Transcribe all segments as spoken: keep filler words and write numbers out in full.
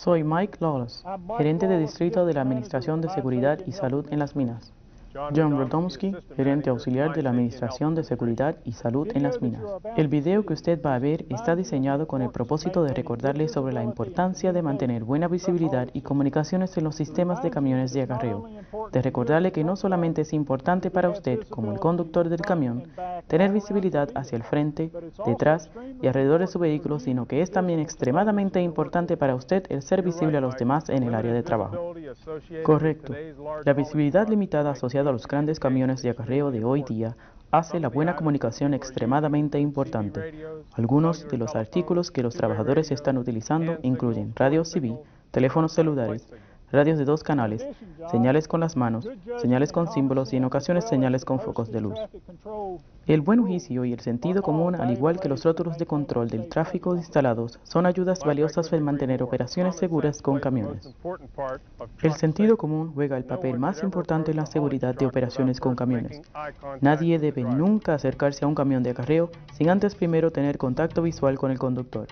Soy Mike Lawless, gerente de distrito de la Administración de Seguridad y Salud en las Minas. John Radomski, gerente auxiliar de la Administración de Seguridad y Salud en las Minas. El video que usted va a ver está diseñado con el propósito de recordarle sobre la importancia de mantener buena visibilidad y comunicaciones en los sistemas de camiones de acarreo, de recordarle que no solamente es importante para usted, como el conductor del camión, tener visibilidad hacia el frente, detrás y alrededor de su vehículo, sino que es también extremadamente importante para usted el ser visible a los demás en el área de trabajo. Correcto. La visibilidad limitada asociada a los grandes camiones de acarreo de hoy día hace la buena comunicación extremadamente importante. Algunos de los artículos que los trabajadores están utilizando incluyen radios C B, teléfonos celulares, radios de dos canales, señales con las manos, señales con símbolos y en ocasiones señales con focos de luz. El buen juicio y el sentido común, al igual que los rótulos de control del tráfico instalados, son ayudas valiosas en mantener operaciones seguras con camiones. El sentido común juega el papel más importante en la seguridad de operaciones con camiones. Nadie debe nunca acercarse a un camión de acarreo sin antes primero tener contacto visual con el conductor.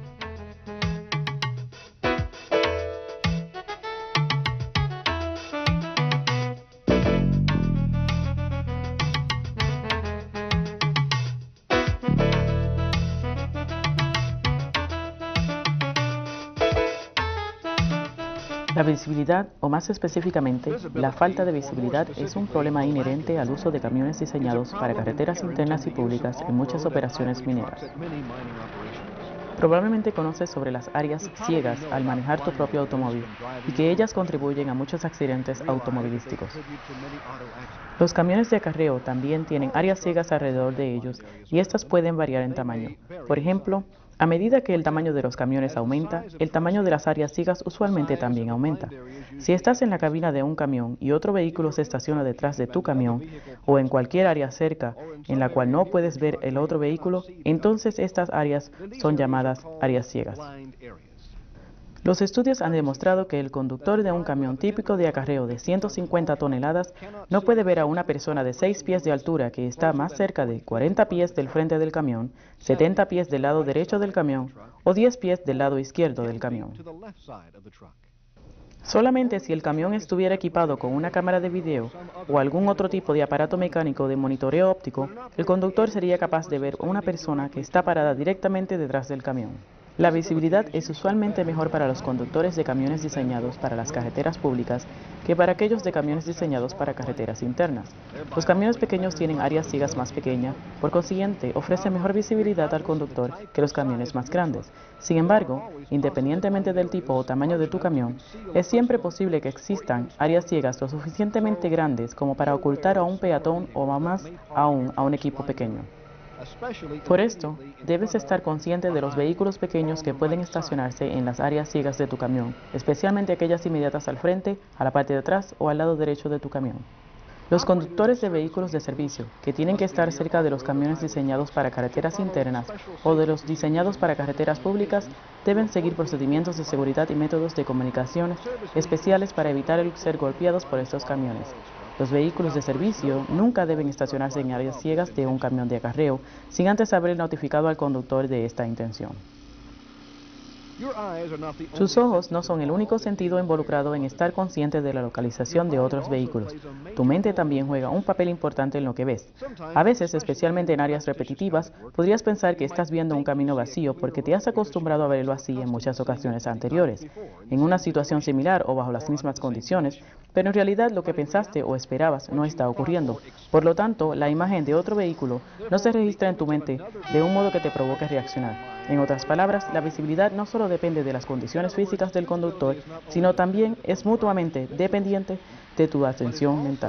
La visibilidad, o más específicamente, la falta de visibilidad, es un problema inherente al uso de camiones diseñados para carreteras internas y públicas en muchas operaciones mineras. Probablemente conoces sobre las áreas ciegas al manejar tu propio automóvil y que ellas contribuyen a muchos accidentes automovilísticos. Los camiones de acarreo también tienen áreas ciegas alrededor de ellos y estas pueden variar en tamaño. Por ejemplo, a medida que el tamaño de los camiones aumenta, el tamaño de las áreas ciegas usualmente también aumenta. Si estás en la cabina de un camión y otro vehículo se estaciona detrás de tu camión o en cualquier área cerca en la cual no puedes ver el otro vehículo, entonces estas áreas son llamadas áreas ciegas. Los estudios han demostrado que el conductor de un camión típico de acarreo de ciento cincuenta toneladas no puede ver a una persona de seis pies de altura que está más cerca de cuarenta pies del frente del camión, setenta pies del lado derecho del camión o diez pies del lado izquierdo del camión. Solamente si el camión estuviera equipado con una cámara de video o algún otro tipo de aparato mecánico de monitoreo óptico, el conductor sería capaz de ver a una persona que está parada directamente detrás del camión. La visibilidad es usualmente mejor para los conductores de camiones diseñados para las carreteras públicas que para aquellos de camiones diseñados para carreteras internas. Los camiones pequeños tienen áreas ciegas más pequeñas, por consiguiente ofrecen mejor visibilidad al conductor que los camiones más grandes. Sin embargo, independientemente del tipo o tamaño de tu camión, es siempre posible que existan áreas ciegas lo suficientemente grandes como para ocultar a un peatón o más aún a un equipo pequeño. Por esto, debes estar consciente de los vehículos pequeños que pueden estacionarse en las áreas ciegas de tu camión, especialmente aquellas inmediatas al frente, a la parte de atrás o al lado derecho de tu camión. Los conductores de vehículos de servicio, que tienen que estar cerca de los camiones diseñados para carreteras internas o de los diseñados para carreteras públicas, deben seguir procedimientos de seguridad y métodos de comunicación especiales para evitar el ser golpeados por estos camiones. Los vehículos de servicio nunca deben estacionarse en áreas ciegas de un camión de acarreo sin antes haber notificado al conductor de esta intención. Tus ojos no son el único sentido involucrado en estar consciente de la localización de otros vehículos. Tu mente también juega un papel importante en lo que ves. A veces, especialmente en áreas repetitivas, podrías pensar que estás viendo un camino vacío porque te has acostumbrado a verlo así en muchas ocasiones anteriores, en una situación similar o bajo las mismas condiciones, pero en realidad lo que pensaste o esperabas no está ocurriendo. Por lo tanto, la imagen de otro vehículo no se registra en tu mente de un modo que te provoque reaccionar. En otras palabras, la visibilidad no solo depende de las condiciones físicas del conductor, sino también es mutuamente dependiente de tu atención mental.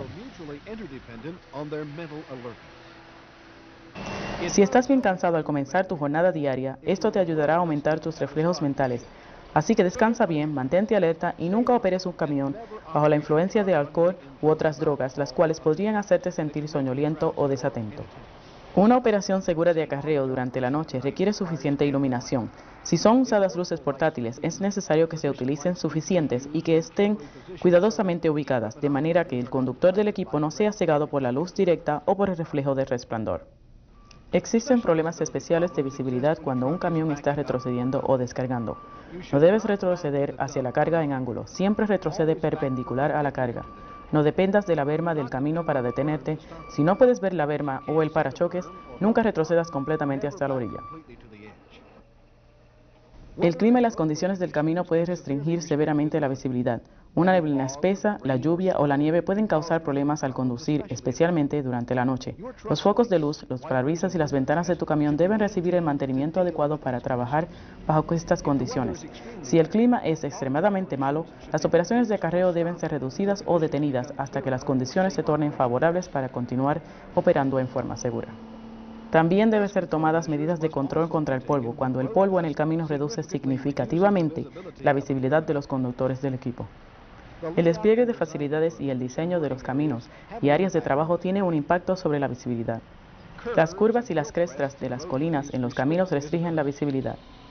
Si estás bien cansado al comenzar tu jornada diaria, esto te ayudará a aumentar tus reflejos mentales. Así que descansa bien, mantente alerta y nunca operes un camión bajo la influencia de alcohol u otras drogas, las cuales podrían hacerte sentir soñoliento o desatento. Una operación segura de acarreo durante la noche requiere suficiente iluminación. Si son usadas luces portátiles, es necesario que se utilicen suficientes y que estén cuidadosamente ubicadas, de manera que el conductor del equipo no sea cegado por la luz directa o por el reflejo del resplandor. Existen problemas especiales de visibilidad cuando un camión está retrocediendo o descargando. No debes retroceder hacia la carga en ángulo, siempre retrocede perpendicular a la carga. No dependas de la berma del camino para detenerte. Si no puedes ver la berma o el parachoques, nunca retrocedas completamente hasta la orilla. El clima y las condiciones del camino pueden restringir severamente la visibilidad. Una neblina espesa, la lluvia o la nieve pueden causar problemas al conducir, especialmente durante la noche. Los focos de luz, los parabrisas y las ventanas de tu camión deben recibir el mantenimiento adecuado para trabajar bajo estas condiciones. Si el clima es extremadamente malo, las operaciones de acarreo deben ser reducidas o detenidas hasta que las condiciones se tornen favorables para continuar operando en forma segura. También deben ser tomadas medidas de control contra el polvo, cuando el polvo en el camino reduce significativamente la visibilidad de los conductores del equipo. El despliegue de facilidades y el diseño de los caminos y áreas de trabajo tiene un impacto sobre la visibilidad. Las curvas y las crestas de las colinas en los caminos restringen la visibilidad.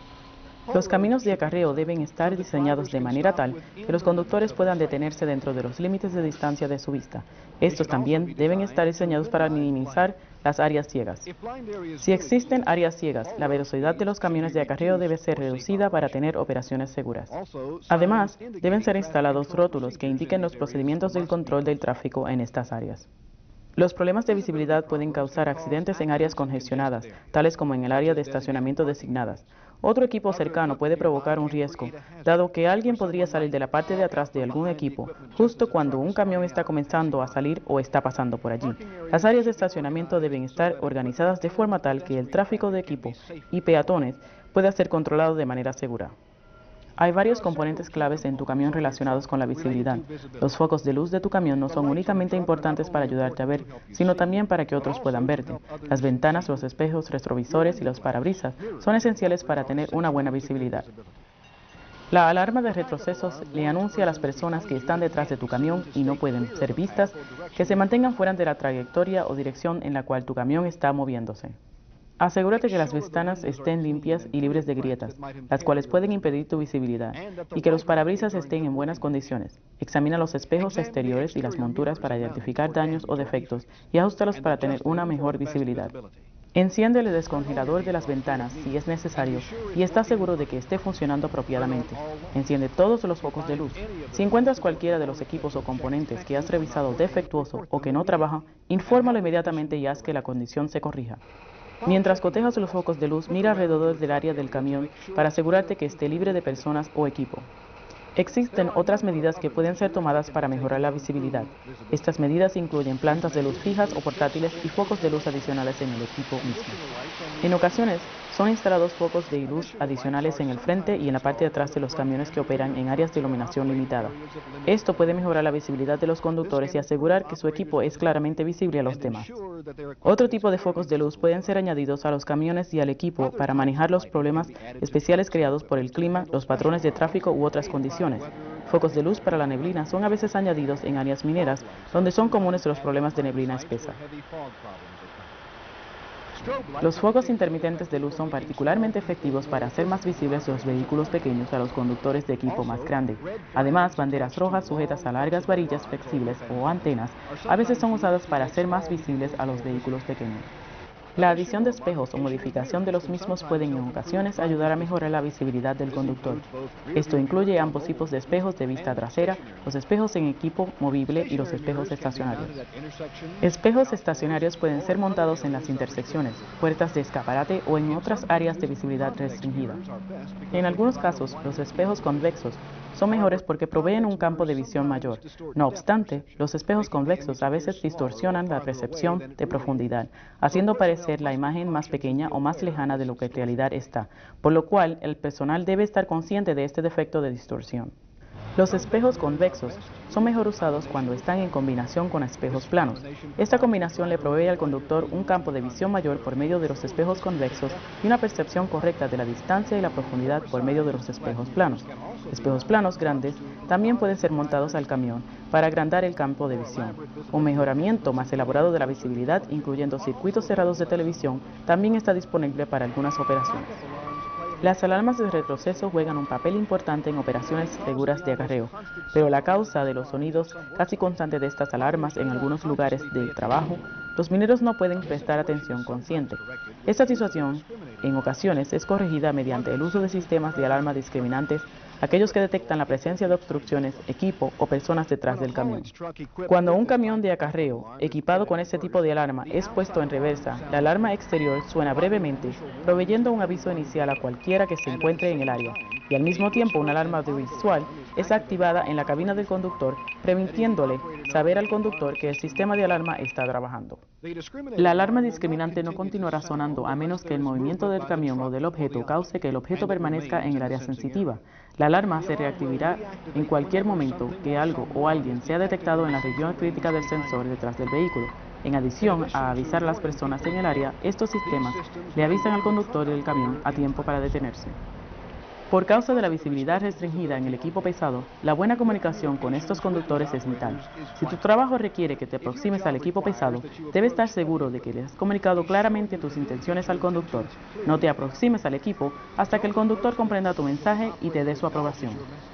Los caminos de acarreo deben estar diseñados de manera tal que los conductores puedan detenerse dentro de los límites de distancia de su vista. Estos también deben estar diseñados para minimizar las áreas ciegas. Si existen áreas ciegas, la velocidad de los camiones de acarreo debe ser reducida para tener operaciones seguras. Además, deben ser instalados rótulos que indiquen los procedimientos del control del tráfico en estas áreas. Los problemas de visibilidad pueden causar accidentes en áreas congestionadas, tales como en el área de estacionamiento designadas. Otro equipo cercano puede provocar un riesgo, dado que alguien podría salir de la parte de atrás de algún equipo, justo cuando un camión está comenzando a salir o está pasando por allí. Las áreas de estacionamiento deben estar organizadas de forma tal que el tráfico de equipo y peatones pueda ser controlado de manera segura. Hay varios componentes claves en tu camión relacionados con la visibilidad. Los focos de luz de tu camión no son únicamente importantes para ayudarte a ver, sino también para que otros puedan verte. Las ventanas, los espejos, retrovisores y los parabrisas son esenciales para tener una buena visibilidad. La alarma de retrocesos le anuncia a las personas que están detrás de tu camión y no pueden ser vistas que se mantengan fuera de la trayectoria o dirección en la cual tu camión está moviéndose. Asegúrate que las ventanas estén limpias y libres de grietas, las cuales pueden impedir tu visibilidad, y que los parabrisas estén en buenas condiciones. Examina los espejos exteriores y las monturas para identificar daños o defectos y ajustalos para tener una mejor visibilidad. Enciende el descongelador de las ventanas si es necesario y está seguro de que esté funcionando apropiadamente. Enciende todos los focos de luz. Si encuentras cualquiera de los equipos o componentes que has revisado defectuoso o que no trabaja, infórmalo inmediatamente y haz que la condición se corrija. Mientras cotejas los focos de luz, mira alrededor del área del camión para asegurarte que esté libre de personas o equipo. Existen otras medidas que pueden ser tomadas para mejorar la visibilidad. Estas medidas incluyen plantas de luz fijas o portátiles y focos de luz adicionales en el equipo mismo. En ocasiones, son instalados focos de luz adicionales en el frente y en la parte de atrás de los camiones que operan en áreas de iluminación limitada. Esto puede mejorar la visibilidad de los conductores y asegurar que su equipo es claramente visible a los demás. Otro tipo de focos de luz pueden ser añadidos a los camiones y al equipo para manejar los problemas especiales creados por el clima, los patrones de tráfico u otras condiciones. Focos de luz para la neblina son a veces añadidos en áreas mineras, donde son comunes los problemas de neblina espesa. Los focos intermitentes de luz son particularmente efectivos para hacer más visibles los vehículos pequeños a los conductores de equipo más grande. Además, banderas rojas sujetas a largas varillas flexibles o antenas a veces son usadas para hacer más visibles a los vehículos pequeños. La adición de espejos o modificación de los mismos pueden en ocasiones ayudar a mejorar la visibilidad del conductor. Esto incluye ambos tipos de espejos de vista trasera, los espejos en equipo movible y los espejos estacionarios. Espejos estacionarios pueden ser montados en las intersecciones, puertas de escaparate o en otras áreas de visibilidad restringida. En algunos casos, los espejos convexos son mejores porque proveen un campo de visión mayor. No obstante, los espejos convexos a veces distorsionan la percepción de profundidad, haciendo parecer la imagen más pequeña o más lejana de lo que en realidad está, por lo cual el personal debe estar consciente de este defecto de distorsión. Los espejos convexos son mejor usados cuando están en combinación con espejos planos. Esta combinación le provee al conductor un campo de visión mayor por medio de los espejos convexos y una percepción correcta de la distancia y la profundidad por medio de los espejos planos. Espejos planos grandes también pueden ser montados al camión para agrandar el campo de visión. Un mejoramiento más elaborado de la visibilidad, incluyendo circuitos cerrados de televisión, también está disponible para algunas operaciones. Las alarmas de retroceso juegan un papel importante en operaciones seguras de acarreo, pero la causa de los sonidos casi constantes de estas alarmas en algunos lugares de trabajo los mineros no pueden prestar atención consciente. Esta situación, en ocasiones, es corregida mediante el uso de sistemas de alarma discriminantes, aquellos que detectan la presencia de obstrucciones, equipo o personas detrás del camión. Cuando un camión de acarreo equipado con este tipo de alarma es puesto en reversa, la alarma exterior suena brevemente, proveyendo un aviso inicial a cualquiera que se encuentre en el área, y al mismo tiempo una alarma audiovisual es activada en la cabina del conductor, permitiéndole saber al conductor que el sistema de alarma está trabajando. La alarma discriminante no continuará sonando a menos que el movimiento del camión o del objeto cause que el objeto permanezca en el área sensitiva. La alarma se reactivará en cualquier momento que algo o alguien sea detectado en la región crítica del sensor detrás del vehículo. En adición a avisar a las personas en el área, estos sistemas le avisan al conductor del camión a tiempo para detenerse. Por causa de la visibilidad restringida en el equipo pesado, la buena comunicación con estos conductores es vital. Si tu trabajo requiere que te aproximes al equipo pesado, debes estar seguro de que le has comunicado claramente tus intenciones al conductor. No te aproximes al equipo hasta que el conductor comprenda tu mensaje y te dé su aprobación.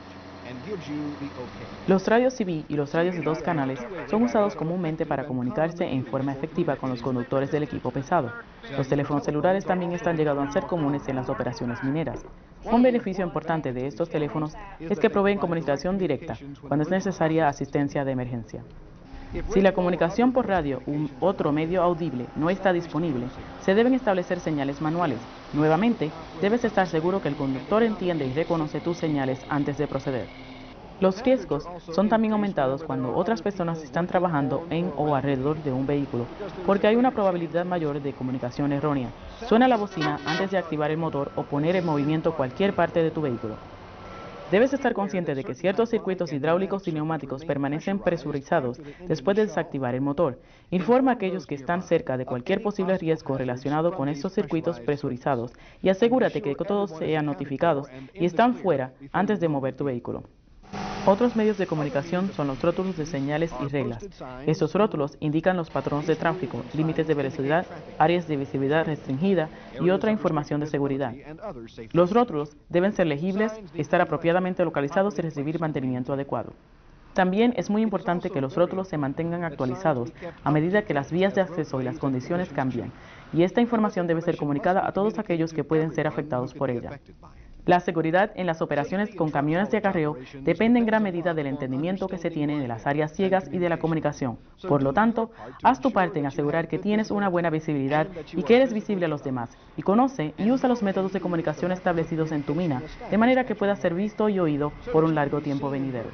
Los radios C B y los radios de dos canales son usados comúnmente para comunicarse en forma efectiva con los conductores del equipo pesado. Los teléfonos celulares también están llegando a ser comunes en las operaciones mineras. Un beneficio importante de estos teléfonos es que proveen comunicación directa cuando es necesaria asistencia de emergencia. Si la comunicación por radio u otro medio audible no está disponible, se deben establecer señales manuales. Nuevamente, debes estar seguro que el conductor entiende y reconoce tus señales antes de proceder. Los riesgos son también aumentados cuando otras personas están trabajando en o alrededor de un vehículo, porque hay una probabilidad mayor de comunicación errónea. Suena la bocina antes de activar el motor o poner en movimiento cualquier parte de tu vehículo. Debes estar consciente de que ciertos circuitos hidráulicos y neumáticos permanecen presurizados después de desactivar el motor. Informa a aquellos que están cerca de cualquier posible riesgo relacionado con estos circuitos presurizados y asegúrate que todos sean notificados y están fuera antes de mover tu vehículo. Otros medios de comunicación son los rótulos de señales y reglas. Estos rótulos indican los patrones de tráfico, límites de velocidad, áreas de visibilidad restringida y otra información de seguridad. Los rótulos deben ser legibles, estar apropiadamente localizados y recibir mantenimiento adecuado. También es muy importante que los rótulos se mantengan actualizados a medida que las vías de acceso y las condiciones cambian, y esta información debe ser comunicada a todos aquellos que pueden ser afectados por ella. La seguridad en las operaciones con camiones de acarreo depende en gran medida del entendimiento que se tiene de las áreas ciegas y de la comunicación. Por lo tanto, haz tu parte en asegurar que tienes una buena visibilidad y que eres visible a los demás. Y conoce y usa los métodos de comunicación establecidos en tu mina, de manera que puedas ser visto y oído por un largo tiempo venidero.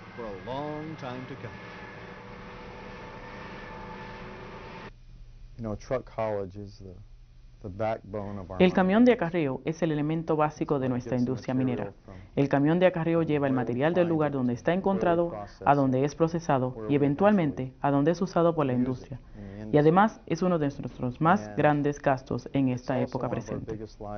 El camión de acarreo es el elemento básico de nuestra industria minera. El camión de acarreo lleva el material del lugar donde está encontrado a donde es procesado y eventualmente a donde es usado por la industria. Y además es uno de nuestros más grandes gastos en esta época presente.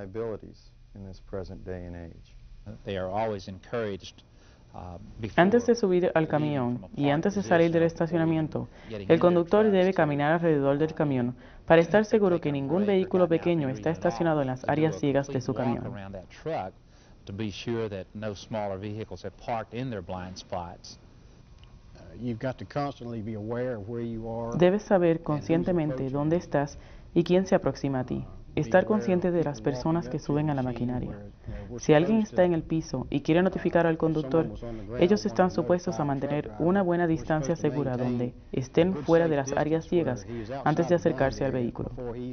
Antes de subir al camión y antes de salir del estacionamiento, el conductor debe caminar alrededor del camión para estar seguro que ningún vehículo pequeño está estacionado en las áreas ciegas de su camión. Debes saber conscientemente dónde estás y quién se aproxima a ti. Estar consciente de las personas que suben a la maquinaria. Si alguien está en el piso y quiere notificar al conductor, ellos están supuestos a mantener una buena distancia segura donde estén fuera de las áreas ciegas antes de acercarse al vehículo.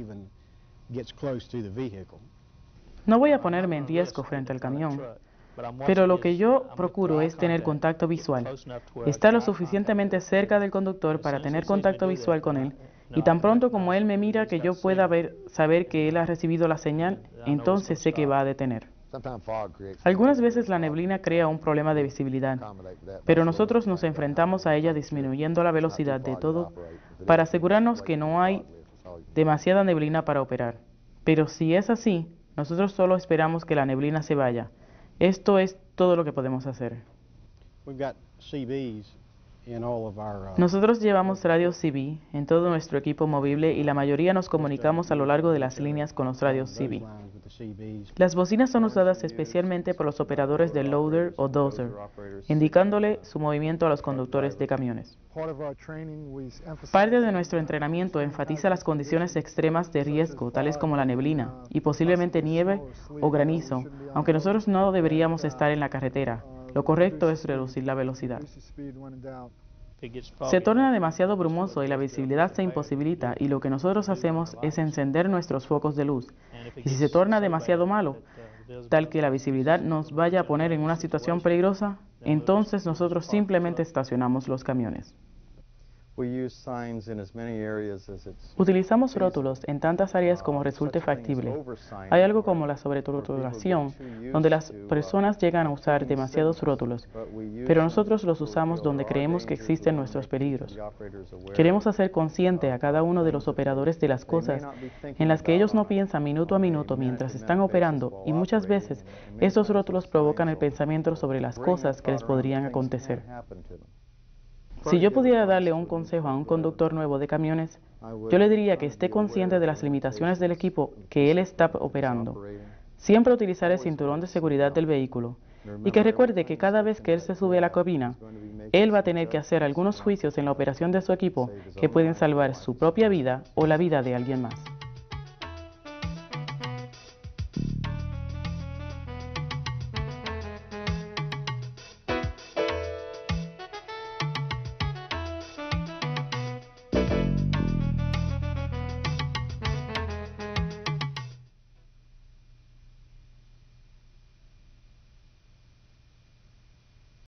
No voy a ponerme en riesgo frente al camión, pero lo que yo procuro es tener contacto visual, estar lo suficientemente cerca del conductor para tener contacto visual con él, y tan pronto como él me mira que yo pueda ver, saber que él ha recibido la señal, entonces sé que va a detener. Algunas veces la neblina crea un problema de visibilidad, pero nosotros nos enfrentamos a ella disminuyendo la velocidad de todo para asegurarnos que no hay demasiada neblina para operar. Pero si es así, nosotros solo esperamos que la neblina se vaya. Esto es todo lo que podemos hacer. Nosotros llevamos radios C B en todo nuestro equipo movible y la mayoría nos comunicamos a lo largo de las líneas con los radios C B. Las bocinas son usadas especialmente por los operadores de loader o dozer, indicándole su movimiento a los conductores de camiones. Parte de nuestro entrenamiento enfatiza las condiciones extremas de riesgo, tales como la neblina y posiblemente nieve o granizo, aunque nosotros no deberíamos estar en la carretera. Lo correcto es reducir la velocidad. Se torna demasiado brumoso y la visibilidad se imposibilita, y lo que nosotros hacemos es encender nuestros focos de luz. Y si se torna demasiado malo, tal que la visibilidad nos vaya a poner en una situación peligrosa, entonces nosotros simplemente estacionamos los camiones. Utilizamos rótulos en tantas áreas como resulte factible. Hay algo como la sobrerotulación, donde las personas llegan a usar demasiados rótulos, pero nosotros los usamos donde creemos que existen nuestros peligros. Queremos hacer consciente a cada uno de los operadores de las cosas en las que ellos no piensan minuto a minuto mientras están operando, y muchas veces estos rótulos provocan el pensamiento sobre las cosas que les podrían acontecer. Si yo pudiera darle un consejo a un conductor nuevo de camiones, yo le diría que esté consciente de las limitaciones del equipo que él está operando. Siempre utilizar el cinturón de seguridad del vehículo y que recuerde que cada vez que él se sube a la cabina, él va a tener que hacer algunos juicios en la operación de su equipo que pueden salvar su propia vida o la vida de alguien más.